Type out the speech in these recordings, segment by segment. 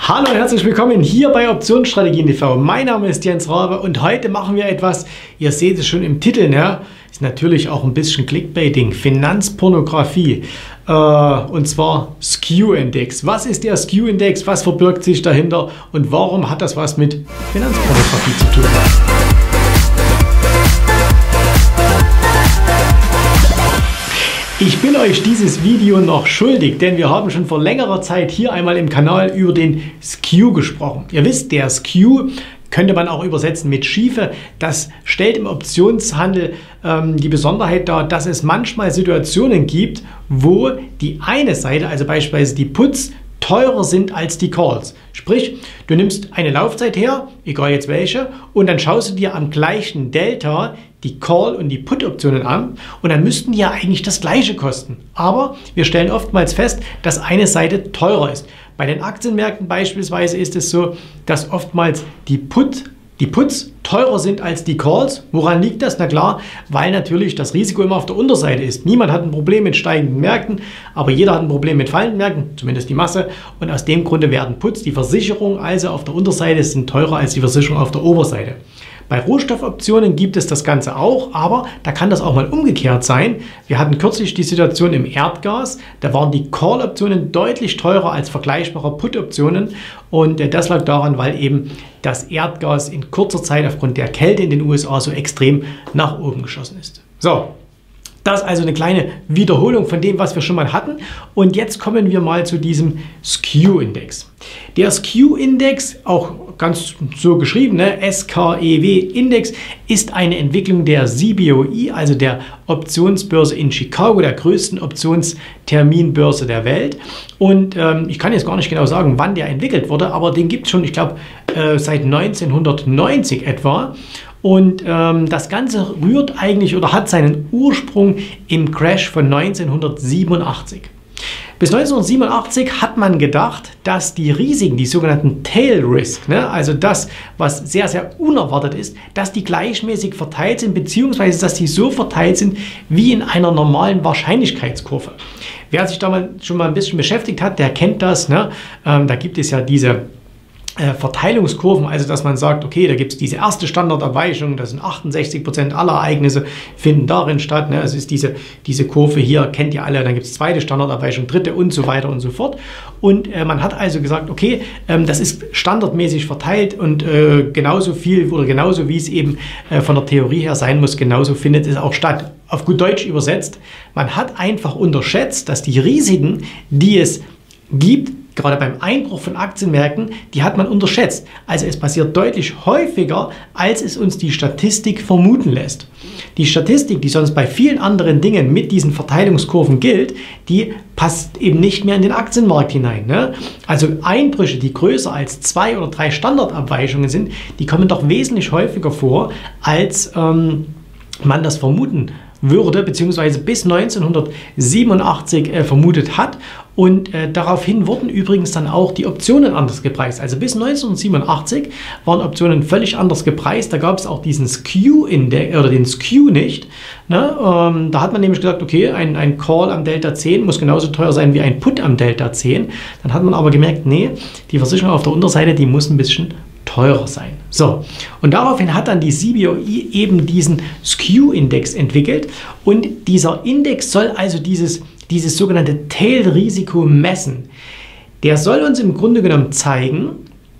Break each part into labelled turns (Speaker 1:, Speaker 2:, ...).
Speaker 1: Hallo und herzlich willkommen hier bei Optionsstrategien TV. Mein Name ist Jens Rabe und heute machen wir etwas, ihr seht es schon im Titel, ne? Ist natürlich auch ein bisschen Clickbaiting, Finanzpornografie, und zwar Skew-Index. Was ist der Skew-Index, was verbirgt sich dahinter und warum hat das was mit Finanzpornografie zu tun? Ich bin euch dieses Video noch schuldig, denn wir haben schon vor längerer Zeit hier einmal im Kanal über den Skew gesprochen. Ihr wisst, der Skew könnte man auch übersetzen mit Schiefe. Das stellt im Optionshandel die Besonderheit dar, dass es manchmal Situationen gibt, wo die eine Seite, also beispielsweise die Puts, teurer sind als die Calls. Sprich, du nimmst eine Laufzeit her, egal jetzt welche, und dann schaust du dir am gleichen Delta die Call- und die Put-Optionen an und dann müssten die ja eigentlich das gleiche kosten. Aber wir stellen oftmals fest, dass eine Seite teurer ist. Bei den Aktienmärkten beispielsweise ist es so, dass oftmals die Puts teurer sind als die Calls. Woran liegt das? Na klar, weil natürlich das Risiko immer auf der Unterseite ist. Niemand hat ein Problem mit steigenden Märkten, aber jeder hat ein Problem mit fallenden Märkten, zumindest die Masse. Und aus dem Grunde werden Puts, die Versicherung also auf der Unterseite, sind teurer als die Versicherung auf der Oberseite. Bei Rohstoffoptionen gibt es das Ganze auch, aber da kann das auch mal umgekehrt sein. Wir hatten kürzlich die Situation im Erdgas, da waren die Call-Optionen deutlich teurer als vergleichbare Put-Optionen und das lag daran, weil eben das Erdgas in kurzer Zeit aufgrund der Kälte in den USA so extrem nach oben geschossen ist. So. Das ist also eine kleine Wiederholung von dem, was wir schon mal hatten. Und jetzt kommen wir mal zu diesem Skew-Index. Der Skew-Index, auch ganz so geschrieben, ne? SKEW-Index, ist eine Entwicklung der CBOE, also der Optionsbörse in Chicago, der größten Optionsterminbörse der Welt. Und ich kann jetzt gar nicht genau sagen, wann der entwickelt wurde, aber den gibt es schon, ich glaube, seit 1990 etwa. Und das Ganze rührt eigentlich oder hat seinen Ursprung im Crash von 1987. Bis 1987 hat man gedacht, dass die Risiken, die sogenannten Tail Risk, ne, also das, was sehr, sehr unerwartet ist, dass die gleichmäßig verteilt sind, beziehungsweise dass die so verteilt sind wie in einer normalen Wahrscheinlichkeitskurve. Wer sich da schon mal ein bisschen beschäftigt hat, der kennt das. Ne? Da gibt es ja diese Verteilungskurven, also dass man sagt, okay, da gibt es diese erste Standardabweichung, das sind 68% aller Ereignisse finden darin statt. Ne? Es ist diese Kurve hier, kennt ihr alle, dann gibt es zweite Standardabweichung, dritte und so weiter und so fort. Und man hat also gesagt, okay, das ist standardmäßig verteilt und genauso viel oder genauso wie es eben von der Theorie her sein muss, genauso findet es auch statt. Auf gut Deutsch übersetzt, man hat einfach unterschätzt, dass die Risiken, die es gibt, gerade beim Einbruch von Aktienmärkten, die hat man unterschätzt. Also es passiert deutlich häufiger, als es uns die Statistik vermuten lässt. Die Statistik, die sonst bei vielen anderen Dingen mit diesen Verteilungskurven gilt, die passt eben nicht mehr in den Aktienmarkt hinein. Ne? Also Einbrüche, die größer als 2 oder 3 Standardabweichungen sind, die kommen doch wesentlich häufiger vor, als man das vermuten würde, beziehungsweise bis 1987 vermutet hat. Und daraufhin wurden übrigens dann auch die Optionen anders gepreist. Also bis 1987 waren Optionen völlig anders gepreist. Da gab es auch diesen Skew-Index oder den Skew nicht. Ne? Da hat man nämlich gesagt, okay, ein Call am Delta 10 muss genauso teuer sein wie ein Put am Delta 10. Dann hat man aber gemerkt, nee, die Versicherung auf der Unterseite, die muss ein bisschen teurer sein. So, und daraufhin hat dann die CBOE eben diesen Skew-Index entwickelt und dieser Index soll also dieses sogenannte Tail-Risiko messen. Der soll uns im Grunde genommen zeigen,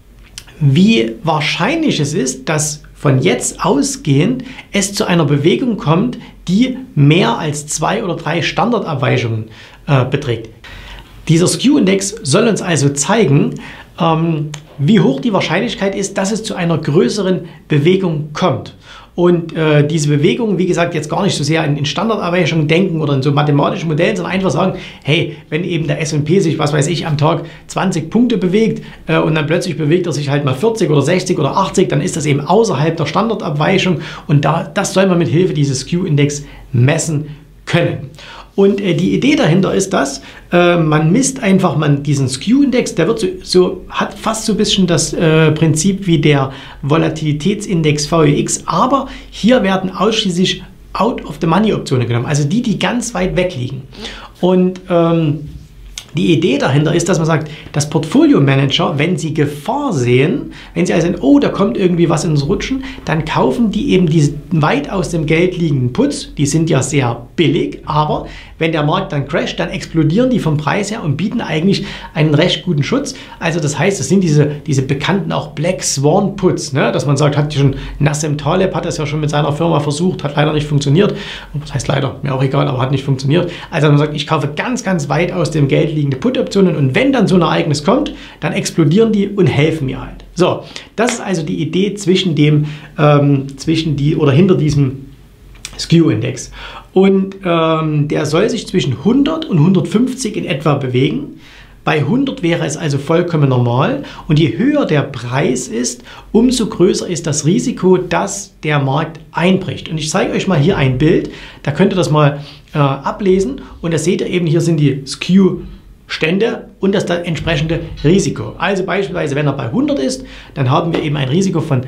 Speaker 1: wie wahrscheinlich es ist, dass von jetzt ausgehend es zu einer Bewegung kommt, die mehr als 2 oder 3 Standardabweichungen beträgt. Dieser Skew-Index soll uns also zeigen, wie hoch die Wahrscheinlichkeit ist, dass es zu einer größeren Bewegung kommt. Und diese Bewegung, wie gesagt, jetzt gar nicht so sehr in Standardabweichungen denken oder in so mathematischen Modellen, sondern einfach sagen, hey, wenn eben der S&P sich, was weiß ich, am Tag 20 Punkte bewegt und dann plötzlich bewegt er sich halt mal 40 oder 60 oder 80, dann ist das eben außerhalb der Standardabweichung und das soll man mit Hilfe dieses Skew-Index messen können. Und die Idee dahinter ist, dass man misst einfach diesen Skew-Index, der wird hat fast so ein bisschen das Prinzip wie der Volatilitätsindex VIX, aber hier werden ausschließlich Out-of-the-Money-Optionen genommen, also die ganz weit weg liegen. Und Die Idee dahinter ist, dass man sagt, dass Portfolio-Manager, wenn sie Gefahr sehen, wenn sie also sehen, oh, da kommt irgendwie was ins Rutschen, dann kaufen die eben diese weit aus dem Geld liegenden Puts. Die sind ja sehr billig, aber wenn der Markt dann crasht, dann explodieren die vom Preis her und bieten eigentlich einen recht guten Schutz. Also das heißt, das sind diese bekannten auch Black Swan Puts, ne? Dass man sagt, hat schon Nassim Taleb hat das ja schon mit seiner Firma versucht, hat leider nicht funktioniert. Das heißt leider, mir auch egal, aber hat nicht funktioniert. Also man sagt, ich kaufe ganz, ganz weit aus dem Geld liegende Put-Optionen und wenn dann so ein Ereignis kommt, dann explodieren die und helfen mir halt. So, das ist also die Idee hinter diesem Skew-Index. Und der soll sich zwischen 100 und 150 in etwa bewegen. Bei 100 wäre es also vollkommen normal und je höher der Preis ist, umso größer ist das Risiko, dass der Markt einbricht. Und ich zeige euch mal hier ein Bild, da könnt ihr das mal ablesen und da seht ihr eben, hier sind die Skew-Stände und das entsprechende Risiko. Also beispielsweise, wenn er bei 100 ist, dann haben wir eben ein Risiko von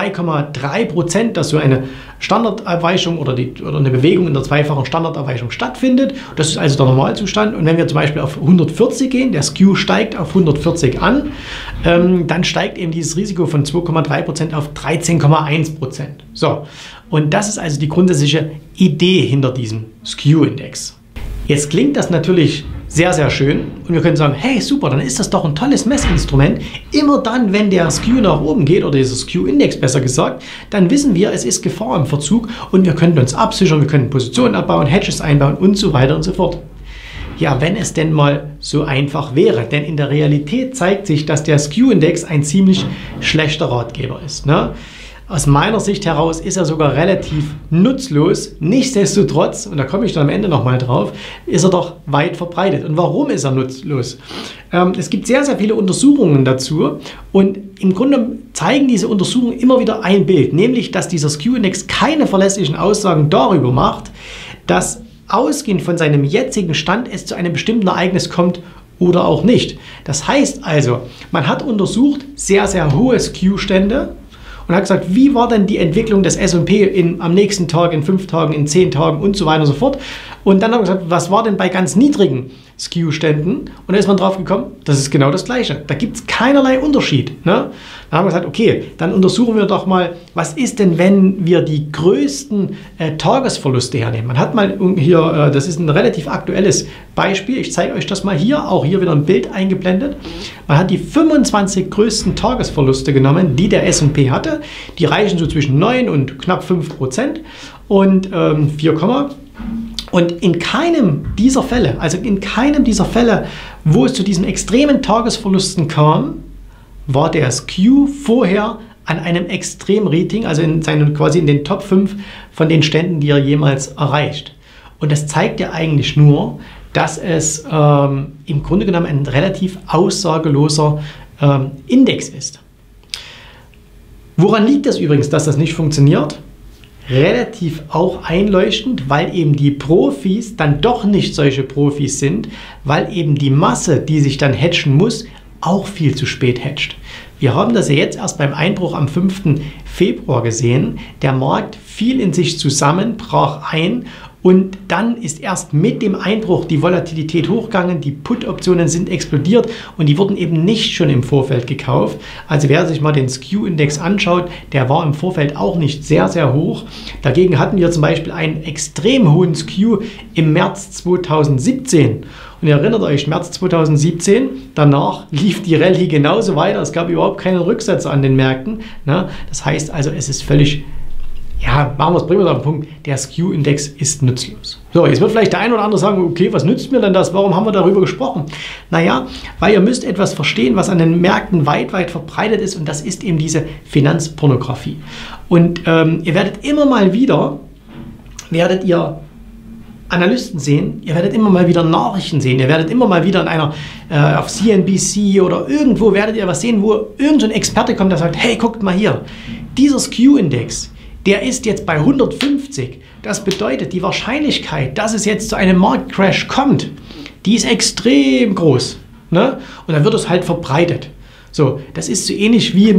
Speaker 1: 2,3%, dass so eine Standardabweichung oder eine Bewegung in der zweifachen Standardabweichung stattfindet. Das ist also der Normalzustand. Und wenn wir zum Beispiel auf 140 gehen, der Skew steigt auf 140 an, dann steigt eben dieses Risiko von 2,3% auf 13,1%. So, und das ist also die grundsätzliche Idee hinter diesem Skew-Index. Jetzt klingt das natürlich sehr, sehr schön und wir können sagen, hey super, dann ist das doch ein tolles Messinstrument. Immer dann, wenn der Skew nach oben geht oder dieser Skew-Index besser gesagt, dann wissen wir, es ist Gefahr im Verzug und wir können uns absichern, wir können Positionen abbauen, Hedges einbauen und so weiter und so fort. Ja, wenn es denn mal so einfach wäre, denn in der Realität zeigt sich, dass der Skew-Index ein ziemlich schlechter Ratgeber ist, ne? Aus meiner Sicht heraus ist er sogar relativ nutzlos. Nichtsdestotrotz, und da komme ich dann am Ende nochmal drauf, ist er doch weit verbreitet. Und warum ist er nutzlos? Es gibt sehr, sehr viele Untersuchungen dazu und im Grunde zeigen diese Untersuchungen immer wieder ein Bild, nämlich, dass dieser Skew-Index keine verlässlichen Aussagen darüber macht, dass ausgehend von seinem jetzigen Stand es zu einem bestimmten Ereignis kommt oder auch nicht. Das heißt also, man hat untersucht sehr, sehr hohe Skew-Stände und hat gesagt, wie war denn die Entwicklung des S&P am nächsten Tag, in 5 Tagen, in 10 Tagen und so weiter und so fort. Und dann haben wir gesagt, was war denn bei ganz niedrigen Skew-Ständen? Und da ist man drauf gekommen, das ist genau das Gleiche. Da gibt es keinerlei Unterschied. Ne? Dann haben wir gesagt, okay, dann untersuchen wir doch mal, was ist denn, wenn wir die größten Tagesverluste hernehmen. Man hat mal hier, das ist ein relativ aktuelles Beispiel, ich zeige euch das mal hier, auch hier wieder ein Bild eingeblendet. Man hat die 25 größten Tagesverluste genommen, die der S&P hatte. Die reichen so zwischen 9 und knapp 5% und 4, und in keinem dieser Fälle, wo es zu diesen extremen Tagesverlusten kam, war der Skew vorher an einem Extrem-Rating, also quasi in den Top 5 von den Ständen, die er jemals erreicht. Und das zeigt ja eigentlich nur, dass es im Grunde genommen ein relativ aussageloser Index ist. Woran liegt das übrigens, dass das nicht funktioniert? Relativ auch einleuchtend, weil eben die Profis dann doch nicht solche Profis sind, weil eben die Masse, die sich dann hedgen muss, auch viel zu spät hedgt. Wir haben das ja jetzt erst beim Einbruch am 5. Februar gesehen. Der Markt fiel in sich zusammen, brach ein und dann ist erst mit dem Einbruch die Volatilität hochgegangen, die Put-Optionen sind explodiert und die wurden eben nicht schon im Vorfeld gekauft. Also wer sich mal den Skew-Index anschaut, der war im Vorfeld auch nicht sehr, sehr hoch. Dagegen hatten wir zum Beispiel einen extrem hohen Skew im März 2017. Und ihr erinnert euch, März 2017, danach lief die Rallye genauso weiter. Es gab überhaupt keinen Rücksetzer an den Märkten. Das heißt also, es ist völlig, ja, bringen wir es auf den Punkt, der Skew-Index ist nutzlos. So, jetzt wird vielleicht der ein oder andere sagen, okay, was nützt mir denn das? Warum haben wir darüber gesprochen? Naja, weil ihr müsst etwas verstehen, was an den Märkten weit, weit verbreitet ist und das ist eben diese Finanzpornografie. Und ihr werdet immer mal wieder, Analysten sehen, ihr werdet immer mal wieder Nachrichten sehen, ihr werdet immer mal wieder in einer auf CNBC oder irgendwo werdet ihr was sehen, wo irgendein Experte kommt, der sagt, hey, guckt mal hier, dieser Skew-Index, der ist jetzt bei 150. Das bedeutet, die Wahrscheinlichkeit, dass es jetzt zu einem Marktcrash kommt, die ist extrem groß. Ne? Und dann wird es halt verbreitet. So, das ist so ähnlich wie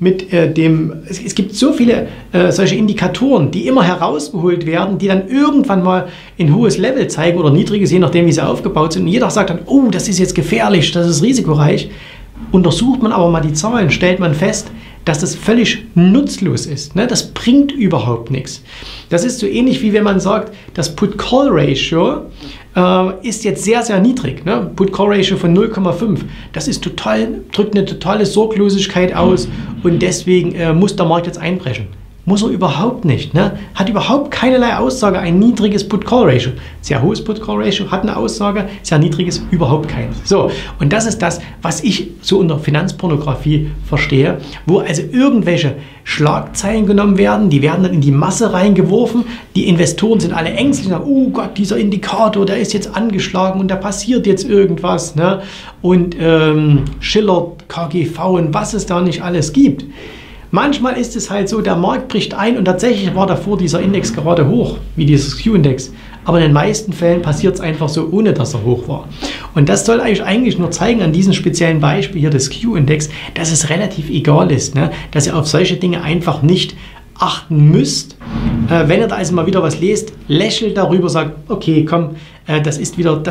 Speaker 1: es gibt so viele solche Indikatoren, die immer herausgeholt werden, die dann irgendwann mal ein hohes Level zeigen oder niedriges, je nachdem wie sie aufgebaut sind. Und jeder sagt dann, oh, das ist jetzt gefährlich, das ist risikoreich. Untersucht man aber mal die Zahlen, stellt man fest, dass das völlig nutzlos ist. Ne? Das bringt überhaupt nichts. Das ist so ähnlich wie wenn man sagt, das Put-Call-Ratio ist jetzt sehr, sehr niedrig. Ne? Put-Call-Ratio von 0,5. Das ist drückt eine totale Sorglosigkeit aus und deswegen muss der Markt jetzt einbrechen. Muss er überhaupt nicht. Ne? Hat überhaupt keinerlei Aussage, ein niedriges Put-Call-Ratio. Sehr hohes Put-Call-Ratio hat eine Aussage, sehr niedriges überhaupt keins. So, und das ist das, was ich so unter Finanzpornografie verstehe, wo also irgendwelche Schlagzeilen genommen werden, die werden dann in die Masse reingeworfen, die Investoren sind alle ängstlich und sagen, oh Gott, dieser Indikator, der ist jetzt angeschlagen und da passiert jetzt irgendwas. Ne? Und Schiller, KGV und was es da nicht alles gibt. Manchmal ist es halt so, der Markt bricht ein und tatsächlich war davor dieser Index gerade hoch, wie dieses Q-Index. Aber in den meisten Fällen passiert es einfach so, ohne dass er hoch war. Und das soll eigentlich nur zeigen, an diesem speziellen Beispiel hier des Q-Index, dass es relativ egal ist, ne? Dass ihr auf solche Dinge einfach nicht achten müsst. Wenn ihr da also mal wieder was lest, lächelt darüber, sagt, okay, komm, das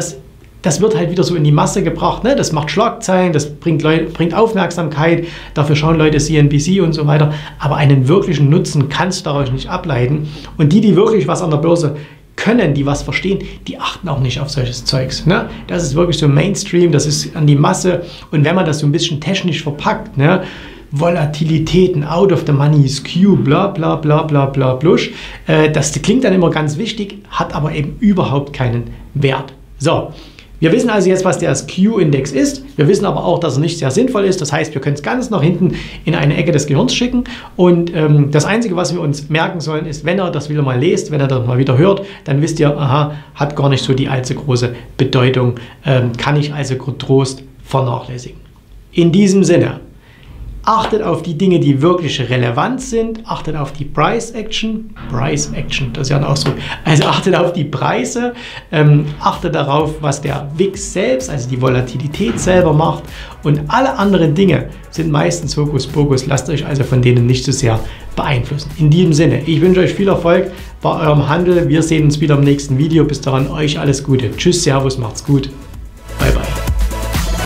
Speaker 1: wird halt wieder so in die Masse gebracht, ne? Das macht Schlagzeilen, das bringt Aufmerksamkeit, dafür schauen Leute CNBC und so weiter, aber einen wirklichen Nutzen kannst du daraus nicht ableiten. Und die wirklich was an der Börse können, die was verstehen, die achten auch nicht auf solches Zeugs. Ne? Das ist wirklich so Mainstream, das ist an die Masse und wenn man das so ein bisschen technisch verpackt, ne? Volatilitäten, out of the money, Skew, bla bla bla bla bla blusch. Das klingt dann immer ganz wichtig, hat aber eben überhaupt keinen Wert. So, wir wissen also jetzt, was der Skew-Index ist. Wir wissen aber auch, dass er nicht sehr sinnvoll ist. Das heißt, wir können es ganz nach hinten in eine Ecke des Gehirns schicken. Und das Einzige, was wir uns merken sollen, ist, wenn ihr das wieder mal lest, wenn ihr das mal wieder hört, dann wisst ihr, aha, hat gar nicht so die allzu große Bedeutung, kann ich also getrost vernachlässigen. In diesem Sinne, achtet auf die Dinge, die wirklich relevant sind. Achtet auf die Price Action. Price Action, das ist ja ein Ausdruck. Also achtet auf die Preise. Achtet darauf, was der VIX selbst, also die Volatilität selber macht. Und alle anderen Dinge sind meistens Hokuspokus. Lasst euch also von denen nicht so sehr beeinflussen. In diesem Sinne, ich wünsche euch viel Erfolg bei eurem Handel. Wir sehen uns wieder im nächsten Video. Bis dahin, euch alles Gute. Tschüss, Servus, macht's gut.